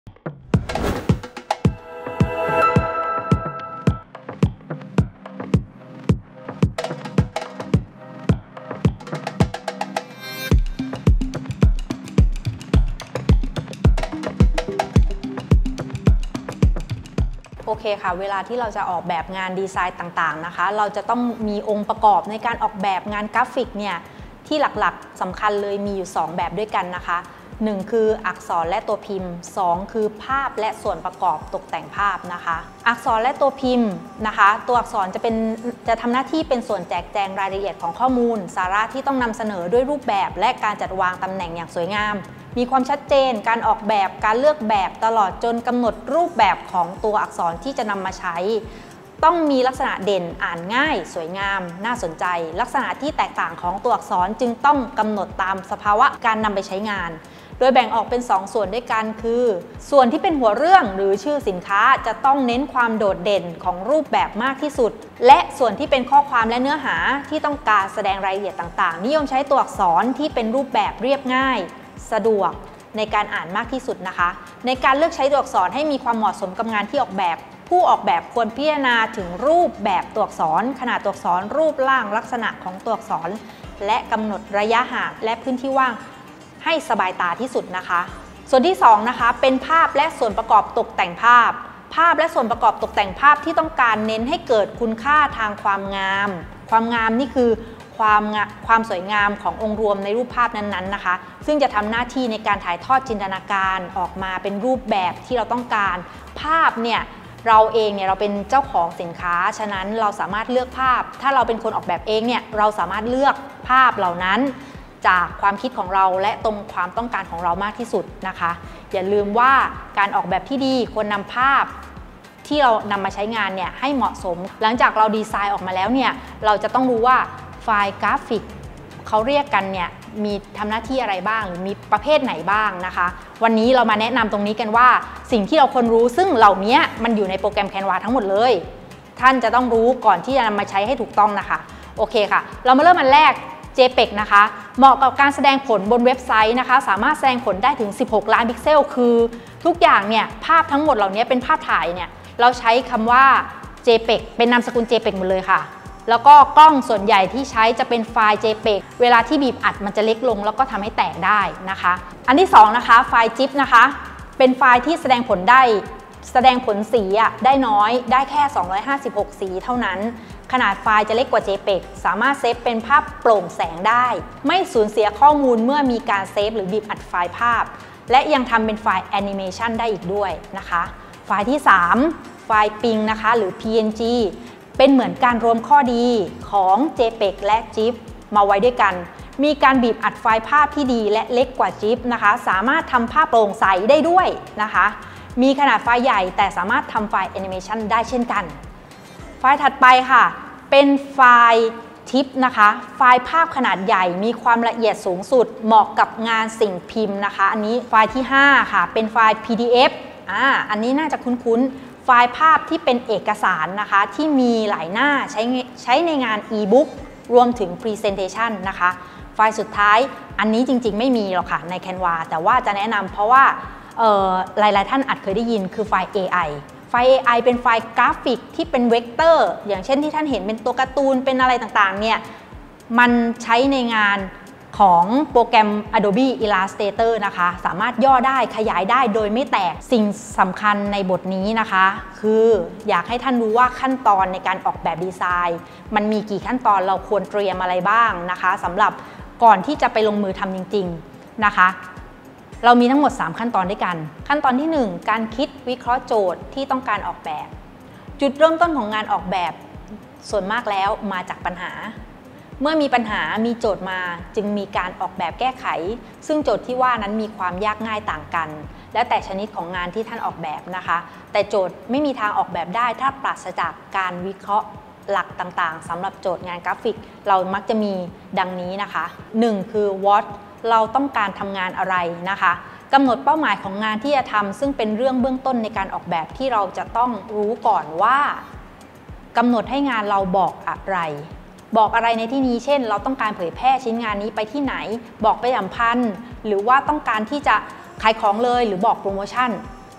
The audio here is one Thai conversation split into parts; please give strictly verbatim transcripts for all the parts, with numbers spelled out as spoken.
โอเคค่ะเวลาที่เราจะออกแบบงานดีไซน์ต่างๆนะคะเราจะต้องมีองค์ประกอบในการออกแบบงานกราฟิกเนี่ยที่หลักๆสำคัญเลยมีอยู่สองแบบด้วยกันนะคะหนึ่งคืออักษรและตัวพิมพ์สองคือภาพและส่วนประกอบตกแต่งภาพนะคะอักษรและตัวพิมพ์นะคะตัวอักษรจะเป็นจะทำหน้าที่เป็นส่วนแจกแจงรายละเอียดของข้อมูลสาระที่ต้องนำเสนอด้วยรูปแบบและการจัดวางตำแหน่งอย่างสวยงามมีความชัดเจนการออกแบบการเลือกแบบตลอดจนกำหนดรูปแบบของตัวอักษรที่จะนำมาใช้ต้องมีลักษณะเด่นอ่านง่ายสวยงามน่าสนใจลักษณะที่แตกต่างของตัวอักษรจึงต้องกำหนดตามสภาวะการนำไปใช้งานโดยแบ่งออกเป็นสองส่วนด้วยกันคือส่วนที่เป็นหัวเรื่องหรือชื่อสินค้าจะต้องเน้นความโดดเด่นของรูปแบบมากที่สุดและส่วนที่เป็นข้อความและเนื้อหาที่ต้องการแสดงรายละเอียดต่างๆนิยมใช้ตัวอักษรที่เป็นรูปแบบเรียบง่ายสะดวกในการอ่านมากที่สุดนะคะในการเลือกใช้ตัวอักษรให้มีความเหมาะสมกับงานที่ออกแบบผู้ออกแบบควรพิจารณาถึงรูปแบบตัวอักษรขนาดตัวอักษรรูปร่างลักษณะของตัวอักษรและกำหนดระยะห่างและพื้นที่ว่างให้สบายตาที่สุดนะคะส่วนที่สองนะคะเป็นภาพและส่วนประกอบตกแต่งภาพภาพและส่วนประกอบตกแต่งภาพที่ต้องการเน้นให้เกิดคุณค่าทางความงามความงามนี่คือความความสวยงามขององค์รวมในรูปภาพนั้นๆนะคะซึ่งจะทำหน้าที่ในการถ่ายทอดจินตนาการออกมาเป็นรูปแบบที่เราต้องการภาพเนี่ยเราเองเนี่ยเราเป็นเจ้าของสินค้าฉะนั้นเราสามารถเลือกภาพถ้าเราเป็นคนออกแบบเองเนี่ยเราสามารถเลือกภาพเหล่านั้นจากความคิดของเราและตรงความต้องการของเรามากที่สุดนะคะอย่าลืมว่าการออกแบบที่ดีควรนำภาพที่เรานำมาใช้งานเนี่ยให้เหมาะสมหลังจากเราดีไซน์ออกมาแล้วเนี่ยเราจะต้องรู้ว่าไฟล์กราฟิกเขาเรียกกันเนี่ยมีทำหน้าที่อะไรบ้างหรือมีประเภทไหนบ้างนะคะวันนี้เรามาแนะนำตรงนี้กันว่าสิ่งที่เราควรรู้ซึ่งเหล่านี้มันอยู่ในโปรแกรม Canva ทั้งหมดเลยท่านจะต้องรู้ก่อนที่จะนำมาใช้ให้ถูกต้องนะคะโอเคค่ะเรามาเริ่มอันแรก เจเพจ นะคะเหมาะกับการแสดงผลบนเว็บไซต์นะคะสามารถแสดงผลได้ถึงสิบหกล้านพิกเซลคือทุกอย่างเนี่ยภาพทั้งหมดเหล่านี้เป็นภาพถ่ายเนี่ยเราใช้คำว่า เจเพจ เป็นนามสกุล เจเพจ หมดเลยค่ะแล้วก็กล้องส่วนใหญ่ที่ใช้จะเป็นไฟล์ เจเพจ เวลาที่บีบอัดมันจะเล็กลงแล้วก็ทำให้แตกได้นะคะอันที่สองนะคะไฟล์ จิฟ นะคะเป็นไฟล์ที่แสดงผลได้แสดงผลสีได้น้อยได้แค่สองร้อยห้าสิบหกสีเท่านั้นขนาดไฟล์จะเล็กกว่า เจเพจ สามารถเซฟเป็นภาพโปร่งแสงได้ไม่สูญเสียข้อมูลเมื่อมีการเซฟหรือบีบอัดไฟล์ภาพและยังทำเป็นไฟล์แอนิเมชันได้อีกด้วยนะคะไฟล์ที่สามไฟล์ ปิง นะคะหรือ พี เอ็น จี เป็นเหมือนการรวมข้อดีของ เจเพจ และ จิฟ มาไว้ด้วยกันมีการบีบอัดไฟล์ภาพที่ดีและเล็กกว่า จิฟ นะคะสามารถทำภาพโปร่งใสได้ด้วยนะคะมีขนาดไฟล์ใหญ่แต่สามารถทำไฟล์แอนิเมชันได้เช่นกันไฟล์ถัดไปค่ะเป็นไฟล์ ทิป นะคะไฟล์ภาพขนาดใหญ่มีความละเอียดสูงสุดเหมาะกับงานสิ่งพิมพ์นะคะอันนี้ไฟล์ที่ห้าค่ะเป็นไฟล์ พี ดี เอฟ อ่าอันนี้น่าจะคุ้นๆไฟล์ภาพที่เป็นเอกสารนะคะที่มีหลายหน้าใช้ใช้ในงาน อี บุ๊ก รวมถึง Presentation นะคะไฟล์สุดท้ายอันนี้จริงๆไม่มีหรอกค่ะใน Canva แต่ว่าจะแนะนำเพราะว่าหลายๆท่านอาจเคยได้ยินคือไฟล์ เอ ไอ ไฟล์ เอ ไอ เป็นไฟล์กราฟิกที่เป็นเวกเตอร์อย่างเช่นที่ท่านเห็นเป็นตัวการ์ตูนเป็นอะไรต่างๆเนี่ยมันใช้ในงานของโปรแกรม Adobe Illustrator นะคะสามารถย่อได้ขยายได้โดยไม่แตกสิ่งสำคัญในบทนี้นะคะคืออยากให้ท่านรู้ว่าขั้นตอนในการออกแบบดีไซน์มันมีกี่ขั้นตอนเราควรเตรียมอะไรบ้างนะคะสำหรับก่อนที่จะไปลงมือทำจริงๆนะคะเรามีทั้งหมดสามขั้นตอนด้วยกันขั้นตอนที่หนึ่งการคิดวิเคราะห์โจทย์ที่ต้องการออกแบบจุดเริ่มต้นของงานออกแบบส่วนมากแล้วมาจากปัญหาเมื่อมีปัญหามีโจทย์มาจึงมีการออกแบบแก้ไขซึ่งโจทย์ที่ว่านั้นมีความยากง่ายต่างกันแล้วแต่ชนิดของงานที่ท่านออกแบบนะคะแต่โจทย์ไม่มีทางออกแบบได้ถ้าปราศจากการวิเคราะห์หลักต่างๆสำหรับโจทย์งานกราฟิกเรามักจะมีดังนี้นะคะหนึ่งคือ what เราต้องการทำงานอะไรนะคะกำหนดเป้าหมายของงานที่จะทำซึ่งเป็นเรื่องเบื้องต้นในการออกแบบที่เราจะต้องรู้ก่อนว่ากำหนดให้งานเราบอกอะไรบอกอะไรในที่นี้เช่นเราต้องการเผยแพร่ชิ้นงานนี้ไปที่ไหนบอกไปสัมพันธ์หรือว่าต้องการที่จะขายของเลยหรือบอกโปรโมชั่น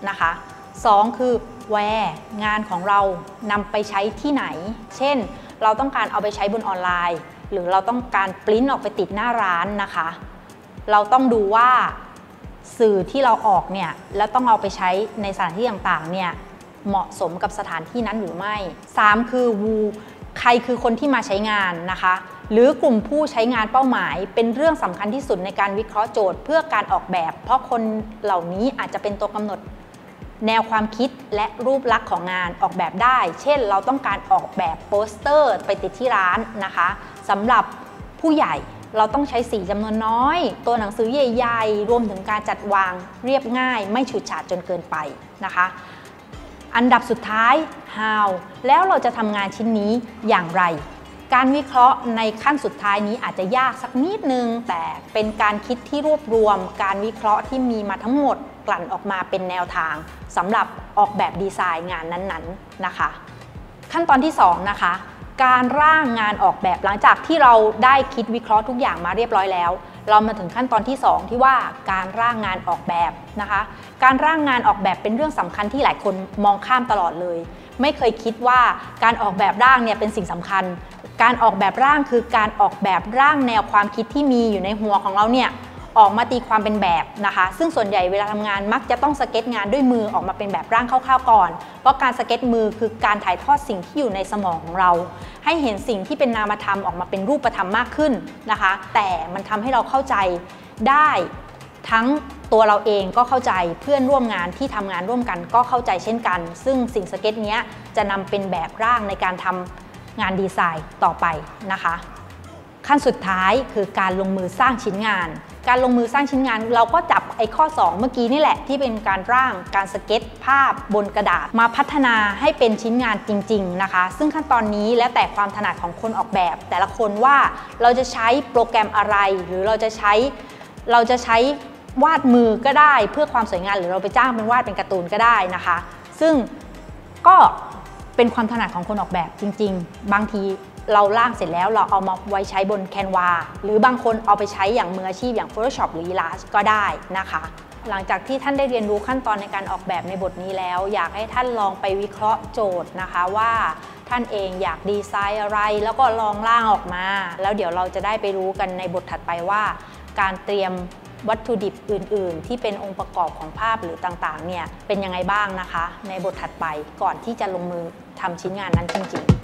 นะคะสองคือ where งานของเรานำไปใช้ที่ไหนเช่นเราต้องการเอาไปใช้บนออนไลน์หรือเราต้องการปริ้นออกไปติดหน้าร้านนะคะเราต้องดูว่าสื่อที่เราออกเนี่ยแล้วต้องเอาไปใช้ในสถานที่ต่างๆเนี่ยเหมาะสมกับสถานที่นั้นหรือไม่สามคือ who ใครคือคนที่มาใช้งานนะคะหรือกลุ่มผู้ใช้งานเป้าหมายเป็นเรื่องสำคัญที่สุดในการวิเคราะห์โจทย์เพื่อการออกแบบเพราะคนเหล่านี้อาจจะเป็นตัวกำหนดแนวความคิดและรูปลักษณ์ของงานออกแบบได้เช่นเราต้องการออกแบบโปสเตอร์ไปติดที่ร้านนะคะสำหรับผู้ใหญ่เราต้องใช้สีจำนวนน้อยตัวหนังสือใหญ่ๆรวมถึงการจัดวางเรียบง่ายไม่ฉูดฉาดจนเกินไปนะคะอันดับสุดท้าย how แล้วเราจะทำงานชิ้นนี้อย่างไรการวิเคราะห์ในขั้นสุดท้ายนี้อาจจะยากสักนิดนึงแต่เป็นการคิดที่รวบรวมการวิเคราะห์ที่มีมาทั้งหมดกลั่นออกมาเป็นแนวทางสำหรับออกแบบดีไซน์งานนั้นๆนะคะขั้นตอนที่สองนะคะการร่างงานออกแบบหลังจากที่เราได้คิดวิเคราะห์ทุกอย่างมาเรียบร้อยแล้วเรามาถึงขั้นตอนที่สองที่ว่าการร่างงานออกแบบนะคะการร่างงานออกแบบเป็นเรื่องสำคัญที่หลายคนมองข้ามตลอดเลยไม่เคยคิดว่าการออกแบบร่างเนี่ยเป็นสิ่งสำคัญการออกแบบร่างคือการออกแบบร่างแนวความคิดที่มีอยู่ในหัวของเราเนี่ยออกมาตีความเป็นแบบนะคะซึ่งส่วนใหญ่เวลาทำงานมักจะต้องสเก็ตงานด้วยมือออกมาเป็นแบบร่างคร่าวๆก่อนเพราะการสเก็ตมือคือการถ่ายทอดสิ่งที่อยู่ในสมองของเราให้เห็นสิ่งที่เป็นนามธรรมออกมาเป็นรูปธรรมมากขึ้นนะคะแต่มันทำให้เราเข้าใจได้ทั้งตัวเราเองก็เข้าใจเพื่อนร่วมงานที่ทำงานร่วมกันก็เข้าใจเช่นกันซึ่งสิ่งสเก็ตนี้จะนำเป็นแบบร่างในการทำงานดีไซน์ต่อไปนะคะขั้นสุดท้ายคือการลงมือสร้างชิ้นงานการลงมือสร้างชิ้นงานเราก็จับไอ้ข้อสองเมื่อกี้นี่แหละที่เป็นการร่างการสเก็ตภาพบนกระดาษมาพัฒนาให้เป็นชิ้นงานจริงๆนะคะซึ่งขั้นตอนนี้แล้วแต่ความถนัดของคนออกแบบแต่ละคนว่าเราจะใช้โปรแกรมอะไรหรือเราจะใช้เราจะใช้วาดมือก็ได้เพื่อความสวยงามหรือเราไปจ้างเป็นวาดเป็นการ์ตูนก็ได้นะคะซึ่งก็เป็นความถนัดของคนออกแบบจริงๆบางทีเราร่างเสร็จแล้วเราเอามาไว้ใช้บน Canva หรือบางคนเอาไปใช้อย่างมืออาชีพอย่าง Photoshop หรือ Illustrator ก็ได้นะคะหลังจากที่ท่านได้เรียนรู้ขั้นตอนในการออกแบบในบทนี้แล้วอยากให้ท่านลองไปวิเคราะห์โจทย์นะคะว่าท่านเองอยากดีไซน์อะไรแล้วก็ลองร่างออกมาแล้วเดี๋ยวเราจะได้ไปรู้กันในบทถัดไปว่าการเตรียมวัตถุดิบอื่นๆที่เป็นองค์ประกอบของภาพหรือต่างๆเนี่ยเป็นยังไงบ้างนะคะในบทถัดไปก่อนที่จะลงมือทำชิ้นงานนั้นจริงๆ